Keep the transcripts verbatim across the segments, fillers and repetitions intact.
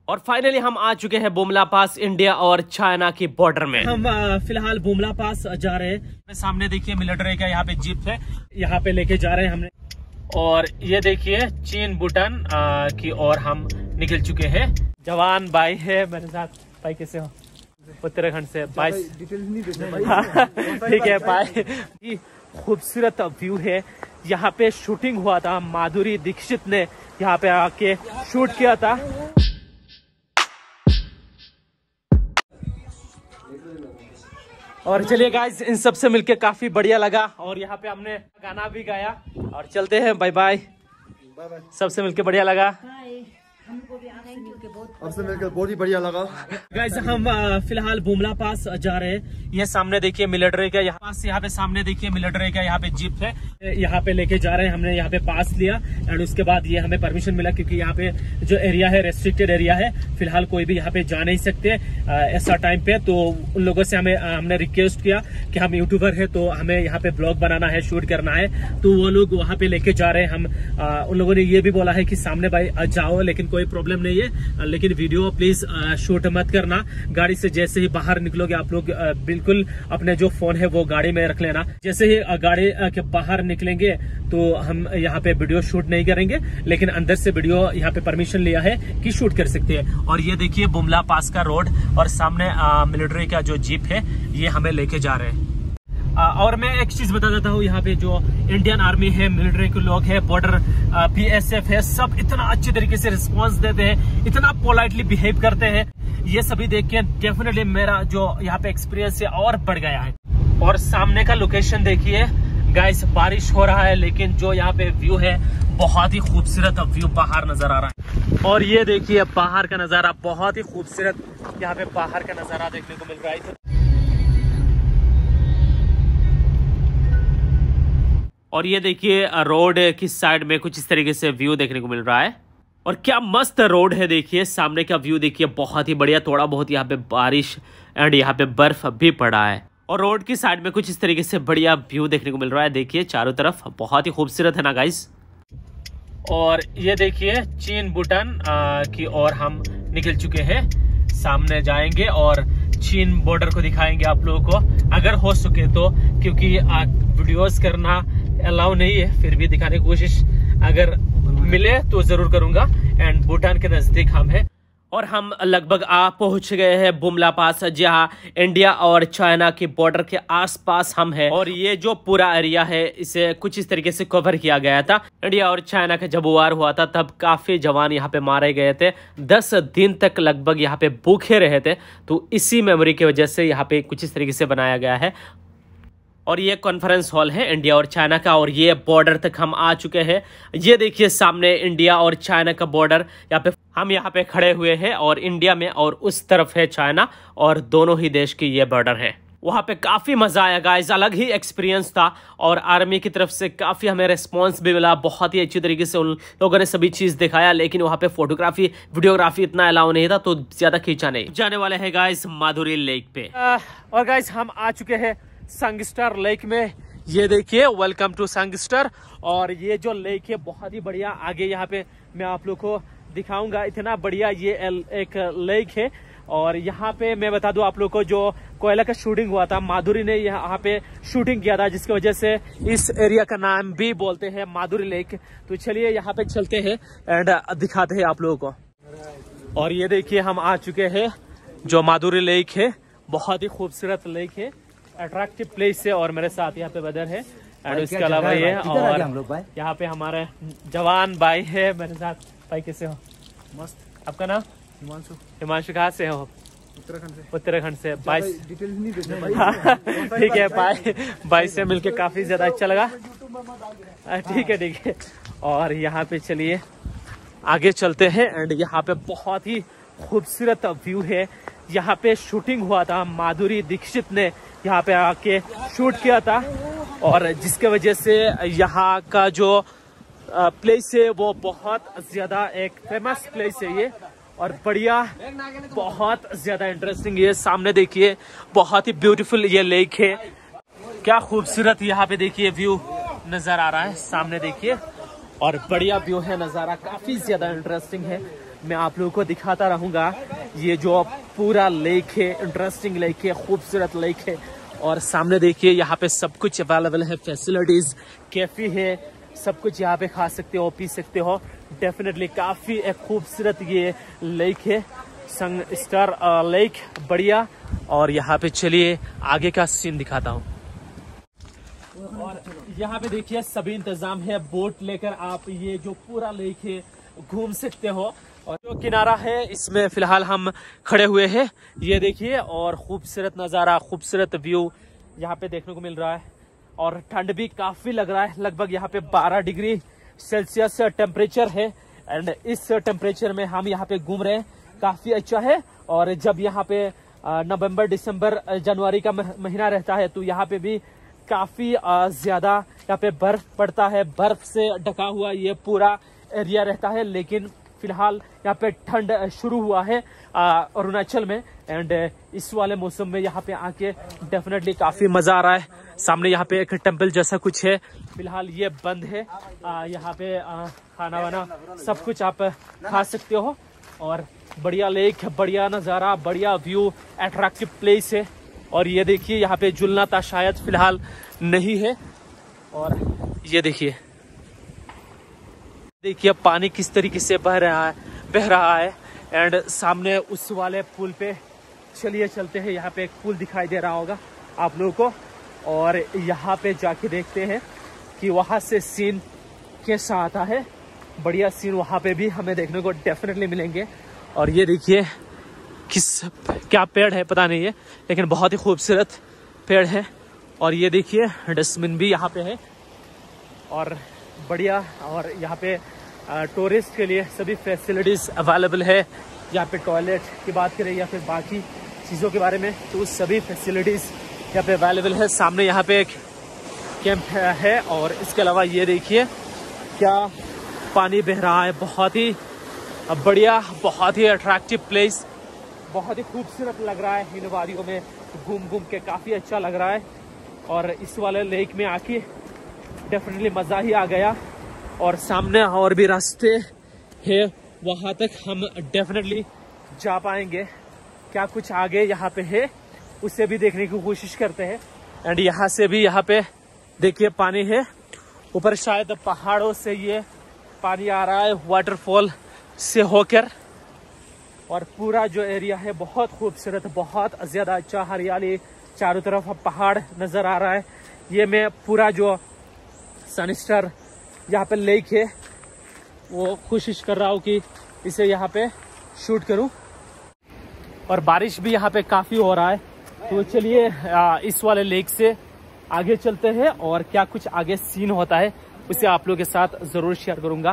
और फाइनली हम आ चुके हैं बुमला पास, इंडिया और चाइना की बॉर्डर में। हम फिलहाल बुमला पास जा रहे हैं। सामने देखिए मिलिट्री का यहाँ पे जीप है, यहाँ पे लेके जा रहे हैं हमने। और ये देखिए चीन भूटान की ओर हम निकल चुके हैं। जवान भाई है मेरे साथ। भाई कैसे हो? उत्तराखंड से। भाई ठीक है भाई। खूबसूरत व्यू है। यहाँ पे शूटिंग हुआ था, माधुरी दीक्षित ने यहाँ पे आके शूट किया था। और चलिए गाइस, इन सब से मिलके काफी बढ़िया लगा और यहाँ पे हमने गाना भी गाया। और चलते हैं, बाय बाय। सबसे मिलके बढ़िया लगा। हमको भी आपसे मिलके बहुत आपसे मिलकर बहुत ही बढ़िया लगा। गाइस हम फिलहाल बुमला पास जा रहे हैं। ये सामने देखिए मिलिट्री का यहाँ पास, यहाँ पे सामने देखिए मिलिट्री का यहाँ पे जीप है, यहाँ पे लेके जा रहे हैं। हमने यहाँ पे पास लिया एंड उसके बाद ये हमें परमिशन मिला, क्योंकि यहाँ पे जो एरिया है रेस्ट्रिक्टेड एरिया है। फिलहाल कोई भी यहाँ पे जा नहीं सकते ऐसा टाइम पे। तो उन लोगों से हमें हमने रिक्वेस्ट किया कि हम यूट्यूबर है तो हमें यहाँ पे ब्लॉग बनाना है, शूट करना है। तो वो लोग वहाँ पे लेके जा रहे हैं। हम आ, उन लोगों ने ये भी बोला है कि सामने भाई जाओ, लेकिन कोई प्रॉब्लम नहीं है, लेकिन वीडियो प्लीज शूट मत करना। गाड़ी से जैसे ही बाहर निकलोगे आप लोग बिल्कुल अपने जो फोन है वो गाड़ी में रख लेना। जैसे ही गाड़ी के बाहर निकलेंगे तो हम यहाँ पे वीडियो शूट नहीं करेंगे, लेकिन अंदर से वीडियो यहाँ पे परमिशन लिया है कि शूट कर सकते हैं। और ये देखिए बुमला पास का रोड और सामने मिलिट्री का जो जीप है ये हमें लेके जा रहे हैं। और मैं एक चीज बता देता हूँ, यहाँ पे जो इंडियन आर्मी है, मिलिट्री के लोग हैं, बॉर्डर बी एस एफ है, सब इतना अच्छे तरीके से रिस्पांस देते हैं, इतना पोलाइटली बिहेव करते हैं। ये सभी देख के डेफिनेटली मेरा जो यहाँ पे एक्सपीरियंस है और बढ़ गया है। और सामने का लोकेशन देखिए गाइस, बारिश हो रहा है लेकिन जो यहाँ पे व्यू है बहुत ही खूबसूरत व्यू बाहर नजर आ रहा है। और ये देखिए बाहर का नजारा, बहुत ही खूबसूरत यहाँ पे बाहर का नजारा देखने को मिल रहा है। और ये देखिए रोड की साइड में कुछ इस तरीके से व्यू देखने को मिल रहा है। और क्या मस्त रोड है, देखिए सामने का व्यू देखिए, बहुत ही बढ़िया। थोड़ा बहुत यहाँ पे बारिश एंड यहाँ पे बर्फ भी पड़ा है। और रोड की साइड में कुछ इस तरीके से बढ़िया व्यू देखने को मिल रहा है। देखिए चारों तरफ बहुत ही खूबसूरत है ना गाइस। और ये देखिए चीन भूटान की ओर हम निकल चुके हैं। सामने जाएंगे और चीन बॉर्डर को दिखाएंगे आप लोगों को, अगर हो सके तो, क्योंकि वीडियोस करना अलाउ नहीं है, फिर भी दिखाने की कोशिश अगर मिले तो जरूर करूंगा। एंड भूटान के नजदीक हम हैं और हम लगभग आ पहुंच गए हैं बुमला पास, जहां इंडिया और चाइना की बॉर्डर के आसपास हम हैं। और ये जो पूरा एरिया है इसे कुछ इस तरीके से कवर किया गया था। इंडिया और चाइना का जब वार हुआ था तब काफी जवान यहाँ पे मारे गए थे, दस दिन तक लगभग यहाँ पे भूखे रहे थे। तो इसी मेमोरी की वजह से यहाँ पे कुछ इस तरीके से बनाया गया है। और ये कॉन्फ्रेंस हॉल है इंडिया और चाइना का, और ये बॉर्डर तक हम आ चुके हैं। ये देखिए सामने इंडिया और चाइना का बॉर्डर, यहाँ पे हम यहाँ पे खड़े हुए हैं और इंडिया में और उस तरफ है चाइना, और दोनों ही देश की ये बॉर्डर है। वहाँ पे काफी मजा आया गाइस, अलग ही एक्सपीरियंस था। और आर्मी की तरफ से काफी हमें रिस्पॉन्स भी मिला, बहुत ही अच्छी तरीके से उन लोगों ने सभी चीज दिखाया। लेकिन वहाँ पे फोटोग्राफी वीडियोग्राफी इतना अलाउ नहीं था, तो ज्यादा खींचा नहीं। जाने वाले हैं गाइस माधुरी लेक पे। आ, और गाइस हम आ चुके हैं संगस्टर लेक में। ये देखिए वेलकम टू संगस्टर। और ये जो लेक है बहुत ही बढ़िया, आगे यहाँ पे मैं आप लोग को दिखाऊंगा। इतना बढ़िया ये एक लेक है। और यहाँ पे मैं बता दूं आप लोग को, जो कोयला का शूटिंग हुआ था, माधुरी ने यहाँ पे शूटिंग किया था, जिसकी वजह से इस एरिया का नाम भी बोलते हैं माधुरी लेक। तो चलिए यहाँ पे चलते हैं एंड दिखाते हैं आप लोगों को। और ये देखिए हम आ चुके हैं जो माधुरी लेक है, बहुत ही खूबसूरत लेक है, अट्रैक्टिव प्लेस है। और मेरे साथ यहाँ पे बदर है एंड उसके अलावा ये, और यहाँ पे हमारे जवान भाई है मेरे साथ। भाई कैसे हो? मस्त। आपका नाम? हिमांशु। हिमांशु कहाँ से हो? उत्तराखंड से। उत्तराखंड से। भाई डिटेल्स नहीं देते भाई। ठीक है भाई, भाई से मिलके काफी ज्यादा अच्छा लगा। ठीक है ठीक है। और यहाँ पे चलिए आगे चलते हैं एंड यहाँ पे बहुत ही खूबसूरत व्यू है। यहाँ पे शूटिंग हुआ था, माधुरी दीक्षित ने यहाँ पे आके शूट किया था, और जिसके वजह से यहाँ का जो प्लेस है वो बहुत ज्यादा एक फेमस प्लेस है ये, और बढ़िया, बहुत ज्यादा इंटरेस्टिंग। ये सामने देखिए बहुत ही ब्यूटीफुल ये लेक है, क्या खूबसूरत यहाँ पे देखिए व्यू नजर आ रहा है। सामने देखिए और बढ़िया व्यू है, नजारा काफी ज्यादा इंटरेस्टिंग है। मैं आप लोगों को दिखाता रहूँगा। ये जो पूरा लेक है, इंटरेस्टिंग लेक है, खूबसूरत लेक है। और सामने देखिए यहाँ पे सब कुछ अवेलेबल है, फैसिलिटीज, कैफे है, सब कुछ यहाँ पे खा सकते हो, पी सकते हो। डेफिनेटली काफी एक खूबसूरत ये लेक है, संग स्टार लेक, बढ़िया। और यहाँ पे चलिए आगे का सीन दिखाता हूँ। और यहाँ पे देखिए सभी इंतजाम है, बोट लेकर आप ये जो पूरा लेक है घूम सकते हो। और जो किनारा है इसमें फिलहाल हम खड़े हुए हैं, ये देखिए। और खूबसूरत नज़ारा, खूबसूरत व्यू यहाँ पे देखने को मिल रहा है। और ठंड भी काफी लग रहा है, लगभग यहाँ पे बारह डिग्री सेल्सियस टेम्परेचर है। एंड इस टेम्परेचर में हम यहाँ पे घूम रहे हैं, काफी अच्छा है। और जब यहाँ पे नवंबर, दिसंबर, जनवरी का महीना रहता है तो यहाँ पे भी काफी ज्यादा यहाँ पे बर्फ पड़ता है, बर्फ से ढका हुआ ये पूरा एरिया रहता है। लेकिन फिलहाल यहाँ पे ठंड शुरू हुआ है अरुणाचल में। एंड इस वाले मौसम में यहाँ पे आके डेफिनेटली काफी मजा आ रहा है। सामने यहाँ पे एक टेंपल जैसा कुछ है, फिलहाल ये बंद है। आ, यहाँ पे आ, खाना वाना सब कुछ आप खा सकते हो। और बढ़िया लेक, बढ़िया नज़ारा, बढ़िया व्यू, अट्रैक्टिव प्लेस है। और ये देखिए यहाँ पे झूलना था, शायद फिलहाल नहीं है। और ये देखिए देखिए पानी किस तरीके से बह रहा है बह रहा है एंड सामने उस वाले पुल पे चलिए चलते हैं। यहाँ पे एक पुल दिखाई दे रहा होगा आप लोगों को। और यहाँ पे जाके देखते हैं कि वहाँ से सीन कैसा आता है। बढ़िया सीन वहाँ पे भी हमें देखने को डेफिनेटली मिलेंगे। और ये देखिए किस क्या पेड़ है पता नहीं है, लेकिन बहुत ही खूबसूरत पेड़ है। और ये देखिए डस्टबिन भी यहाँ पे है और बढ़िया। और यहाँ पे टूरिस्ट के लिए सभी फैसिलिटीज़ अवेलेबल है। यहाँ पे टॉयलेट की बात करें या फिर बाकी चीज़ों के बारे में तो सभी फैसिलिटीज़ यहाँ पे अवेलेबल है। सामने यहाँ पे एक कैंप है। और इसके अलावा ये देखिए क्या पानी बह रहा है, बहुत ही बढ़िया, बहुत ही अट्रैक्टिव प्लेस, बहुत ही खूबसूरत लग रहा है। इन वादियों में घूम घूम के काफ़ी अच्छा लग रहा है। और इस वाले लेक में आके डेफिनेटली मज़ा ही आ गया। और सामने और भी रास्ते है, वहाँ तक हम डेफिनेटली जा पाएंगे। क्या कुछ आगे यहाँ पे है उसे भी देखने की कोशिश करते हैं। एंड यहाँ से भी यहाँ पे देखिए पानी है, ऊपर शायद पहाड़ों से ये पानी आ रहा है वाटरफॉल से होकर। और पूरा जो एरिया है बहुत खूबसूरत, बहुत ज़्यादा अच्छा, हरियाली, चारों तरफ पहाड़ नज़र आ रहा है। ये मैं पूरा जो सनस्टार यहाँ पे लेक है वो कोशिश कर रहा हूँ कि इसे यहाँ पे शूट करूँ। और बारिश भी यहाँ पे काफ़ी हो रहा है, तो चलिए इस वाले लेक से आगे चलते हैं और क्या कुछ आगे सीन होता है उसे आप लोगों के साथ ज़रूर शेयर करूँगा।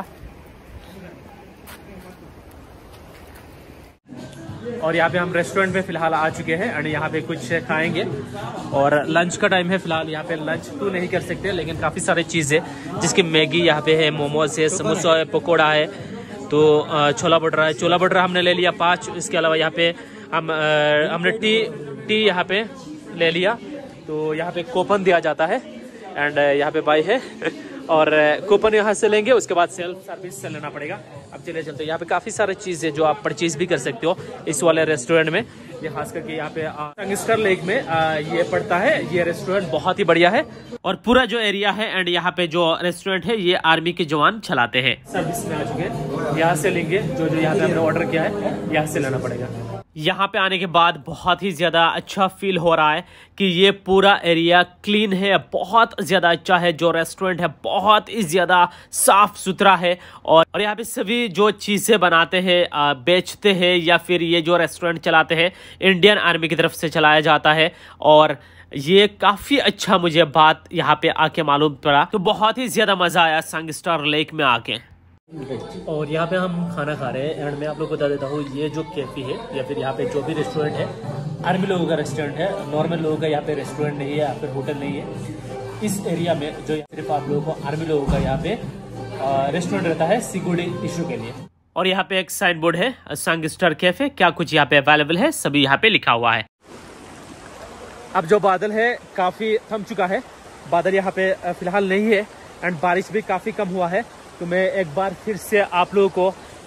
और यहाँ पे हम रेस्टोरेंट में फिलहाल आ चुके हैं एंड यहाँ पे कुछ खाएंगे। और लंच का टाइम है, फिलहाल यहाँ पे लंच तो नहीं कर सकते, लेकिन काफ़ी सारे चीज़ें जिसकी मैगी यहाँ पे है, मोमोज है, समोसा है, पकौड़ा है, तो छोला भटूरा है। छोला भटूरा हमने ले लिया पाँच। इसके अलावा यहाँ पे हम हमने टी टी यहाँ पे ले लिया, तो यहाँ पे कूपन दिया जाता है एंड यहाँ पे बाई है और कूपन यहाँ से लेंगे, उसके बाद सेल्फ सर्विस से लेना पड़ेगा। अब चले चलते हैं। यहाँ पे काफ़ी सारी चीज़ें जो आप परचेज भी कर सकते हो इस वाले रेस्टोरेंट में। ये खास करके यहाँ पे संगस्टर लेक में आ, ये पड़ता है। ये रेस्टोरेंट बहुत ही बढ़िया है और पूरा जो एरिया है एंड यहाँ पे जो रेस्टोरेंट है ये आर्मी के जवान चलाते हैं। सर्विस में आ चुके हैं, यहाँ से लेंगे। जो जो यहाँ पे हमने ऑर्डर किया है यहाँ से लेना पड़ेगा। यहाँ पे आने के बाद बहुत ही ज़्यादा अच्छा फील हो रहा है कि ये पूरा एरिया क्लीन है, बहुत ज़्यादा अच्छा है। जो रेस्टोरेंट है बहुत ही ज़्यादा साफ़ सुथरा है। और और यहाँ पे सभी जो चीज़ें बनाते हैं, बेचते हैं या फिर ये जो रेस्टोरेंट चलाते हैं इंडियन आर्मी की तरफ से चलाया जाता है। और ये काफ़ी अच्छा मुझे बात यहाँ पे आके मालूम पड़ा, तो बहुत ही ज़्यादा मज़ा आया संगस्टार लेक में आके। और यहाँ पे हम खाना खा रहे हैं एंड मैं आप लोग को बता देता हूँ ये जो कैफे है या फिर यहाँ पे जो भी रेस्टोरेंट है आर्मी लोगों का रेस्टोरेंट है, नॉर्मल लोगों का यहाँ पे रेस्टोरेंट नहीं है या फिर होटल नहीं है। इस एरिया में जो सिर्फ आप लोगों को आर्मी लोगों का यहाँ पे रेस्टोरेंट रहता है सिक्योरिटी इशू के लिए। और यहाँ पे एक साइन बोर्ड है संगस्टार कैफे, क्या कुछ यहाँ पे अवेलेबल है सभी यहाँ पे लिखा हुआ है। अब जो बादल है काफ़ी थम चुका है, बादल यहाँ पे फिलहाल नहीं है एंड बारिश भी काफ़ी कम हुआ है। तो मैं एक बार फिर से आप लोगों को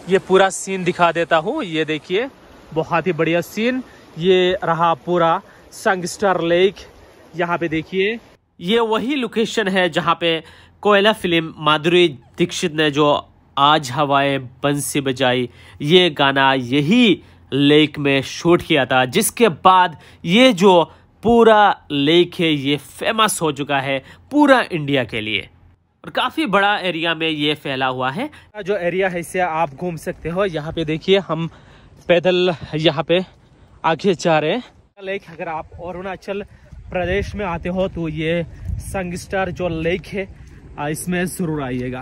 ये पूरा सीन दिखा देता हूँ। ये देखिए बहुत ही बढ़िया सीन, ये रहा पूरा संगस्टर लेक। यहाँ पे देखिए ये वही लोकेशन है जहाँ पे कोयला फिल्म माधुरी दीक्षित ने जो आज हवाएं बंसी बजाई, ये गाना यही लेक में शूट किया था, जिसके बाद ये जो पूरा लेक है ये फेमस हो चुका है पूरा इंडिया के लिए और काफ़ी बड़ा एरिया में ये फैला हुआ है। जो एरिया है इसे आप घूम सकते हो। यहाँ पे देखिए हम पैदल यहाँ पे आगे जा रहे हैं। लेक अगर आप अरुणाचल प्रदेश में आते हो तो ये संगस्टर जो लेक है इसमें ज़रूर आइएगा।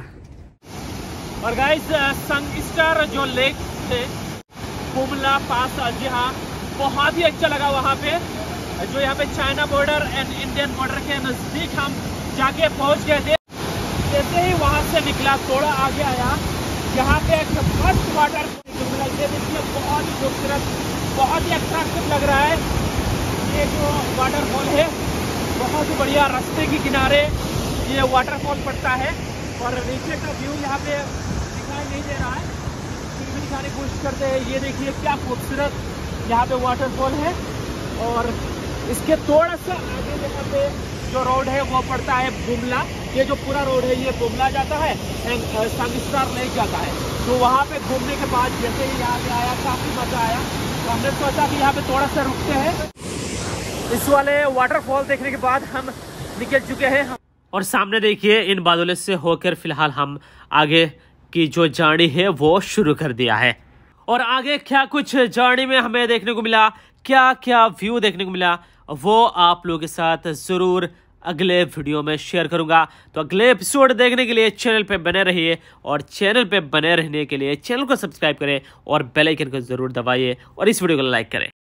और गाइस संगस्टर जो लेक है बुमला पास, जी हाँ बहुत ही अच्छा लगा वहाँ पे, जो यहाँ पे China border and Indian border के नज़दीक हम जाके पहुँच गए थे। जैसे ही वहाँ से निकला थोड़ा आगे आया, यहाँ पे एक फर्स्ट वाटर बहुत ही खूबसूरत, बहुत ही अट्रैक्टिव लग रहा है। ये जो वाटरफॉल है बहुत ही बढ़िया, रास्ते के किनारे ये वाटरफॉल पड़ता है और नीचे का व्यू यहाँ पे दिखाई नहीं दे रहा है, फिर भी दिखाने की कोशिश करते हैं। ये देखिए क्या खूबसूरत यहाँ पे वाटरफॉल है और इसके थोड़ा सा आगे यहाँ पे जो रोड है वो पड़ता है बुमला। ये जो पूरा रोड है ये बुमला जाता है एंड संगस्टर लेक जाता है। तो वहाँ पे घूमने के बाद जैसे ही यहाँ पे आया काफ़ी मज़ा आया, तो हमने सोचा कि यहाँ पे थोड़ा सा रुकते हैं। इस वाले वाटरफॉल देखने के बाद हम निकल चुके हैं और सामने देखिए इन बादलों से होकर फिलहाल हम आगे की जो जर्नी है वो शुरू कर दिया है। और आगे क्या कुछ जर्नी में हमें देखने को मिला, क्या क्या व्यू देखने को मिला, वो आप लोगों के साथ ज़रूर अगले वीडियो में शेयर करूंगा। तो अगले एपिसोड देखने के लिए चैनल पे बने रहिए और चैनल पे बने रहने के लिए चैनल को सब्सक्राइब करें और बेल आइकन को ज़रूर दबाइए और इस वीडियो को लाइक करें।